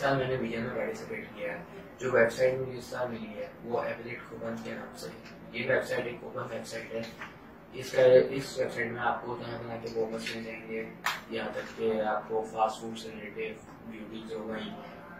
साल मैंने बीएन में पार्टिसिपेट किया है। जो वेबसाइट मुझे इस साल मिली है वो एफिलिएट कूपन के नाम से है। ये वेबसाइट एक कूपन वेबसाइट है। इस वेबसाइट में आपको तरह तरह के कूपन्स मिल जाएंगे, यहाँ तक कि आपको फास्ट फूड से रिलेटेड, ब्यूटी हो गई,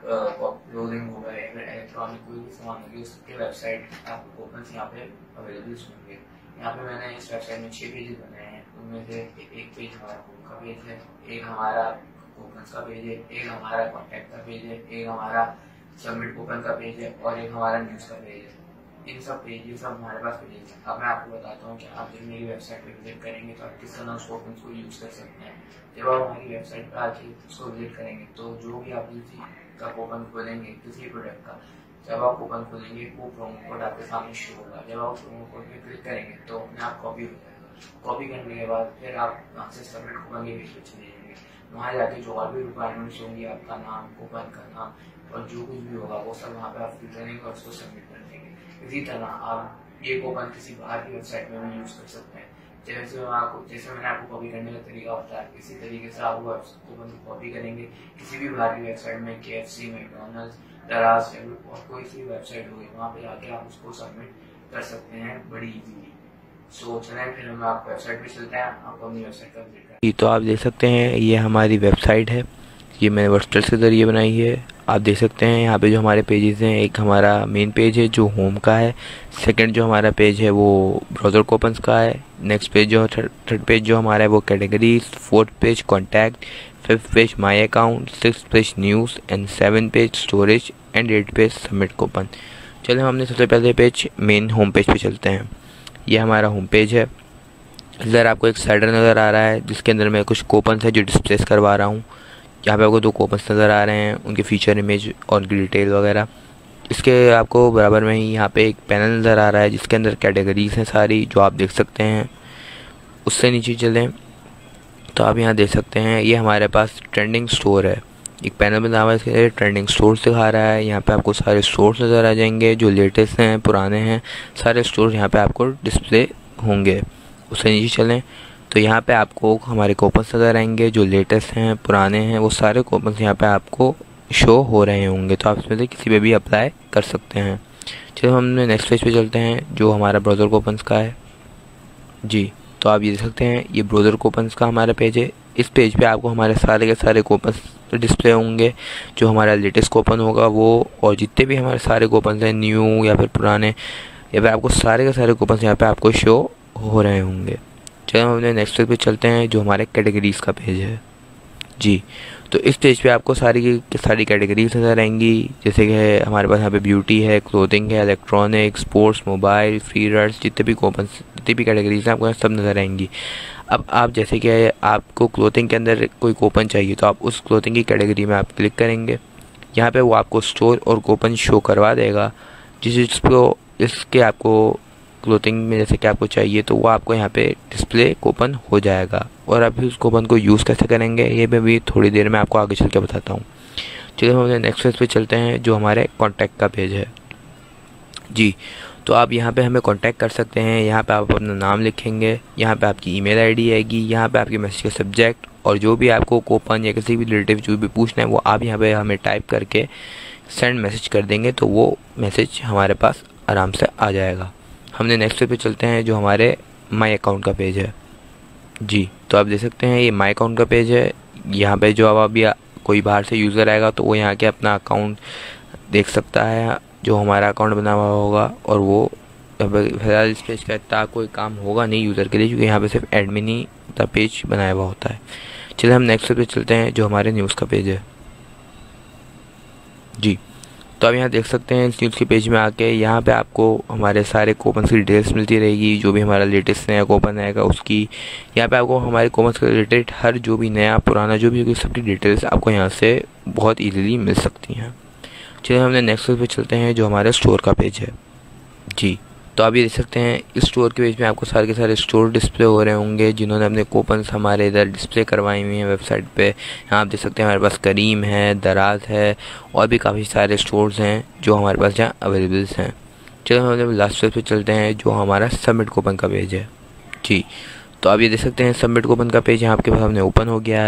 क्लोथिंग हो गए, इलेक्ट्रॉनिक कोई भी सामान होगी उसके वेबसाइट आपको कूपन्स यहाँ पे अवेलेबल होंगे। यहाँ पे मैंने इस वेबसाइट में 6 पेजेस बनाए हैं। उनमें से एक पेज हमारा कूपन का पेज है, एक हमारा कूपन्स का पेज है, एक हमारा कॉन्टैक्ट का पेज है, एक हमारा सबमिट कूपन का पेज है और एक हमारा न्यूज़ का पेज है। इन सब पेजेस सब हमारे पास पेजेस हैं। अब मैं आपको बताता हूँ कि आप जब मेरी वेबसाइट पे विजिट करेंगे तो आप किस तरह उस कूपन को यूज कर सकते हैं। जब आप हमारी वेबसाइट पर आके उसको विजिट करेंगे तो जो भी आप किसी का कूपन खोलेंगे, किसी प्रोडक्ट का, जब आप कूपन खोलेंगे वो प्रोमो कोड आपके सामने शो होगा। जब आप प्रोमो कोड पे क्लिक करेंगे तो अपने आप कॉपी हो जाएगा। कॉपी करने के बाद फिर आप वहाँ से सबमिट कूपन के पेज पे चले जाएंगे। वहाँ जाके जो और भी रिक्वायरमेंट्स होंगी, आपका नाम, कूपन का नाम और जो कुछ भी होगा वो सब वहाँ पे आप फिल करेंगे और उसको सबमिट कर देंगे। इसी तरह आप ये कूपन किसी बाहर की वेबसाइट में भी यूज कर सकते हैं। जैसे मैंने आपको कॉपी करने का तरीका बताया, इसी तरीके से आप वो कूपन को कॉपी करेंगे किसी भी बाहर की वेबसाइट में, KFC, मैकडॉनल्ड्स, दराज और कोई सी वेबसाइट होगी, वहाँ पे जाके आप उसको सबमिट कर सकते हैं बड़ी इजीली। सो चलें फिर हम आप वेबसाइट पे चलते हैं, आपको अपनी वेबसाइट का विजिट करें। तो आप देख सकते हैं ये हमारी वेबसाइट है, ये मैंने वर्डप्रेस के ज़रिए बनाई है। आप देख सकते हैं यहाँ पे जो हमारे पेजेस हैं, एक हमारा मेन पेज है जो होम का है, सेकंड जो हमारा पेज है वो ब्राउज़र कूपन्स का है, नेक्स्ट पेज जो थर्ड पेज जो हमारा है वो categories, fourth page contact, fifth page my account, six page news and seven page storage and 8 page submit coupon. चलिए हमने सबसे पहले पेज मेन होम पेज पे चलते हैं। ये हमारा होम पेज है। इधर आपको एक स्लाइडर नज़र आ रहा है जिसके अंदर मैं कुछ कूपन्स है जो डिस्प्लेस करवा रहा हूँ। यहाँ पे आपको 2 कूपन्स नज़र आ रहे हैं, उनके फीचर, इमेज और उनकी डिटेल वगैरह। इसके आपको बराबर में ही यहाँ पे एक पैनल नज़र आ रहा है जिसके अंदर कैटेगरीज हैं सारी, जो आप देख सकते हैं। उससे नीचे चलें तो आप यहाँ देख सकते हैं ये हमारे पास ट्रेंडिंग स्टोर है। एक पैनल बना हुआ है, इसके ट्रेंडिंग स्टोर्स दिखा रहा है। यहाँ पे आपको सारे स्टोर्स नज़र आ जाएंगे, जो लेटेस्ट हैं, पुराने हैं, सारे स्टोर्स यहाँ पे आपको डिस्प्ले होंगे। उससे नीचे चलें तो यहाँ पे आपको हमारे कूपन्स नज़र आएंगे, जो लेटेस्ट हैं, पुराने हैं, वो सारे कूपन्स यहाँ पे आपको शो हो रहे होंगे। तो आप इसमें से किसी पे भी अप्लाई कर सकते हैं। चलो हमने नेक्स्ट पेज पे चलते हैं जो हमारा ब्राउज़र कूपन्स का है। जी, तो आप ये देख सकते हैं ये ब्राउज़र कूपन्स का हमारा पेज है। इस पेज पे आपको हमारे सारे के सारे कूपन्स डिस्प्ले होंगे, जो हमारा लेटेस्ट कूपन होगा वो, और जितने भी हमारे सारे कूपन्स हैं, न्यू या फिर पुराने, या फिर आपको सारे के सारे कूपन्स यहाँ पे आपको शो हो रहे होंगे। चलो हम अपने नेक्स्ट पेज पे चलते हैं जो हमारे कैटेगरीज़ का पेज है। जी, तो इस पेज पे आपको सारी कैटेगरीज नज़र आएंगी, जैसे कि हमारे पास यहाँ पे ब्यूटी है, क्लोथिंग है, electronic, sports, mobile, free rides, जितने भी कूपन्स, जितनी भी कैटेगरीज हैं आपको सब नज़र आएंगी। अब आप जैसे कि आपको क्लोथिंग के अंदर कोई कूपन चाहिए तो आप उस क्लोथिंग की कैटेगरी में आप क्लिक करेंगे। यहाँ पे वो आपको स्टोर और कूपन शो करवा देगा जिसको इसके आपको क्लोथिंग में जैसे कि आपको चाहिए तो वो आपको यहाँ पे डिस्प्ले कूपन हो जाएगा। और अभी उस कूपन को यूज़ कैसे करेंगे ये मैं भी थोड़ी देर में आपको आगे चल के बताता हूँ। चलिए हम नेक्स्ट पेज पे चलते हैं जो हमारे कॉन्टैक्ट का पेज है। जी, तो आप यहाँ पे हमें कांटेक्ट कर सकते हैं। यहाँ पे आप अपना नाम लिखेंगे, यहाँ पे आपकी ईमेल आईडी आएगी, यहाँ पे आपके मैसेज का सब्जेक्ट, और जो भी आपको कूपन या किसी भी रिलेटिव जो भी पूछना है वो आप यहाँ पे हमें टाइप करके सेंड मैसेज कर देंगे तो वो मैसेज हमारे पास आराम से आ जाएगा। हमने नेक्स्ट पे चलते हैं जो हमारे माई अकाउंट का पेज है। जी, तो आप देख सकते हैं ये माई अकाउंट का पेज है। यहाँ पे जो अब अभी कोई बाहर से यूज़र आएगा तो वो यहाँ के अपना अकाउंट देख सकता है, जो हमारा अकाउंट बना हुआ होगा, और वो फिलहाल इस पेज का इतना कोई काम होगा नहीं यूज़र के लिए, क्योंकि यहाँ पे सिर्फ एडमिन ही पेज बनाया हुआ होता है। चलिए हम नेक्स्ट पे चलते हैं जो हमारे न्यूज़ का पेज है। जी, तो आप यहाँ देख सकते हैं इस न्यूज़ के पेज में आके यहाँ पे आपको हमारे सारे कूपन की डिटेल्स मिलती रहेगी। जो भी हमारा लेटेस्ट नया कूपन आएगा उसकी, यहाँ पे आपको हमारे कूपन से रिलेटेड हर जो भी नया पुराना जो भी होगी सबकी डिटेल्स आपको यहाँ से बहुत ईजीली मिल सकती हैं। चलिए हमने नेक्स्ट पे चलते हैं जो हमारे स्टोर का पेज है। जी, तो आप ये देख सकते हैं इस स्टोर के पेज में आपको सारे के सारे स्टोर डिस्प्ले हो रहे होंगे जिन्होंने अपने कूपन्स हमारे इधर डिस्प्ले करवाई हुई हैं वेबसाइट पे। यहाँ आप देख सकते हैं हमारे पास करीम है, दराज है, और भी काफ़ी सारे स्टोर्स हैं जो हमारे पास यहाँ अवेलेबल्स हैं। चलो हम लास्ट पेज पे चलते हैं जो हमारा सबमिट कूपन का पेज है। जी, तो आप ये देख सकते हैं सबमिट कूपन का पेज यहाँ आपके सामने ओपन हो गया है।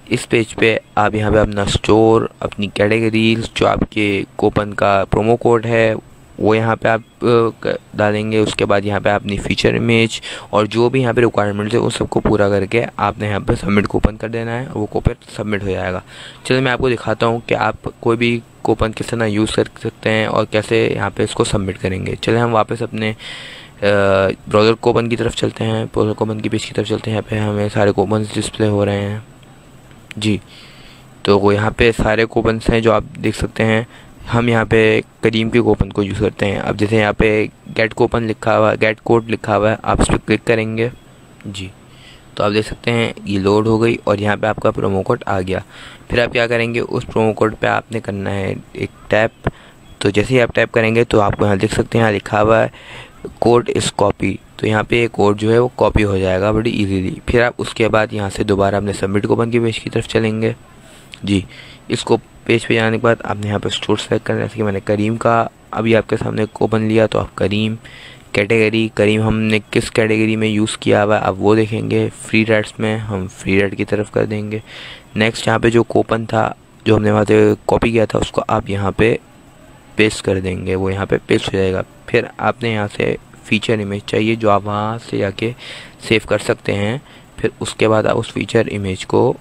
इस पेज पे आप यहाँ पे अपना स्टोर, अपनी कैटेगरीज, जो आपके कूपन का प्रोमो कोड है वो यहाँ पे आप डालेंगे। उसके बाद यहाँ पे अपनी फीचर इमेज और जो भी यहाँ पे रिक्वायरमेंट्स है उन सबको पूरा करके आपने यहाँ पे सबमिट कूपन कर देना है और वो कूपन सबमिट हो जाएगा। चलिए मैं आपको दिखाता हूँ कि आप कोई भी कूपन किस तरह यूज़ कर सकते हैं और कैसे यहाँ पे इसको सबमिट करेंगे। चलिए हम वापस अपने ब्राउज़र कूपन की तरफ चलते हैं, ब्राउज़र कूपन की पेज की तरफ चलते हैं। यहाँ पे हमें सारे कूपन डिस्प्ले हो रहे हैं जी। तो यहाँ पे सारे कूपन्स हैं जो आप देख सकते हैं। हम यहाँ पे करीम के कूपन को यूज़ करते हैं। अब जैसे यहाँ पे गेट कूपन लिखा हुआ है, गेट कोड लिखा हुआ है, आप इस पर क्लिक करेंगे जी। तो आप देख सकते हैं ये लोड हो गई और यहाँ पे आपका प्रोमो कोड आ गया। फिर आप क्या करेंगे, उस प्रोमो कोड पे आपने करना है एक टैप। तो जैसे ही आप टैप करेंगे तो आपको यहाँ देख सकते हैं यहाँ लिखा हुआ है कोड इज़ कॉपी। तो यहाँ पे कोड जो है वो कॉपी हो जाएगा बड़ी इजीली। फिर आप उसके बाद यहाँ से दोबारा अपने सबमिट कूपन की पेज की तरफ चलेंगे जी। इसको पेज पे जाने के बाद आपने यहाँ पे स्टोर सेलेक्ट करना है। जैसे कि मैंने करीम का अभी आपके सामने कूपन लिया, तो आप करीम कैटेगरी, करीम हमने किस कैटेगरी में यूज़ किया हुआ है आप वो देखेंगे। फ्री राइड्स में हम फ्री राइड की तरफ कर देंगे। नेक्स्ट यहाँ पे जो कूपन था जो हमने वहाँ से कॉपी किया था उसको आप यहाँ पे पेस्ट कर देंगे, वो यहाँ पे पेस्ट हो जाएगा। फिर आपने यहाँ से फीचर इमेज चाहिए जो आप वहाँ से जाके सेव कर सकते हैं। फिर उसके बाद आप उस फीचर इमेज को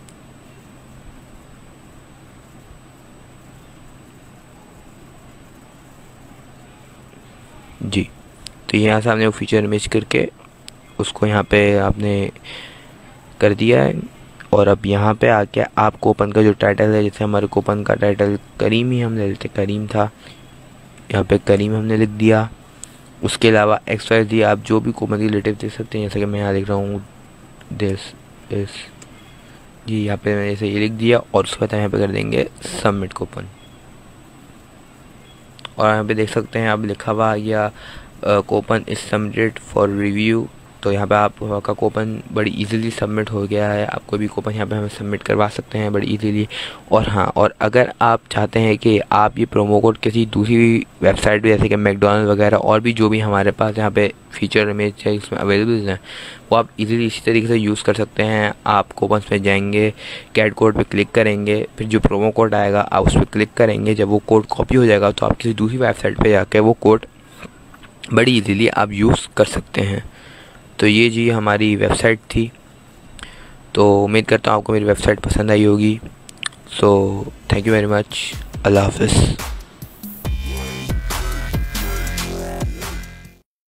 जी, तो यहाँ से आपने वो फीचर इमेज करके उसको यहाँ पे आपने कर दिया है। और अब यहाँ पे आके आप कूपन का जो टाइटल है, जैसे हमारे कूपन का टाइटल करीम ही हम ले लेते, करीम था, यहाँ पे करीम हमने लिख दिया। उसके अलावा XYZ आप जो भी कूपन रिलेटिव दे सकते हैं, जैसे कि मैं यहाँ लिख रहा हूँ दिस जी, यहाँ पे मैंने जैसे ये लिख दिया और उसके बाद यहाँ पे कर देंगे सबमिट कूपन। और यहाँ पे देख सकते हैं आप लिखा हुआ या coupon is submitted for review. तो यहाँ पे आपका कूपन बड़ी इजीली सबमिट हो गया है। आप कोई भी कूपन यहाँ पे हमें सबमिट करवा सकते हैं बड़ी इजीली। और हाँ, और अगर आप चाहते हैं कि आप ये प्रोमो कोड किसी दूसरी वेबसाइट पे जैसे कि मैकडॉनल्ड वगैरह और भी जो भी हमारे पास यहाँ पे फीचर इमेज है इसमें अवेलेबल हैं, वो आप इजीली इसी तरीके से यूज़ कर सकते हैं। आप कूपन्स में जाएंगे, गेट कोड पे क्लिक करेंगे, फिर जो प्रोमो कोड आएगा आप उस पर क्लिक करेंगे। जब वो कोड कॉपी हो जाएगा तो आप किसी दूसरी वेबसाइट पर जाकर वो कोड बड़ी इजीली आप यूज़ कर सकते हैं। तो ये जी हमारी वेबसाइट थी। तो उम्मीद करता हूँ आपको मेरी वेबसाइट पसंद आई होगी। So thank you very much. अल्लाह हाफ़िज़।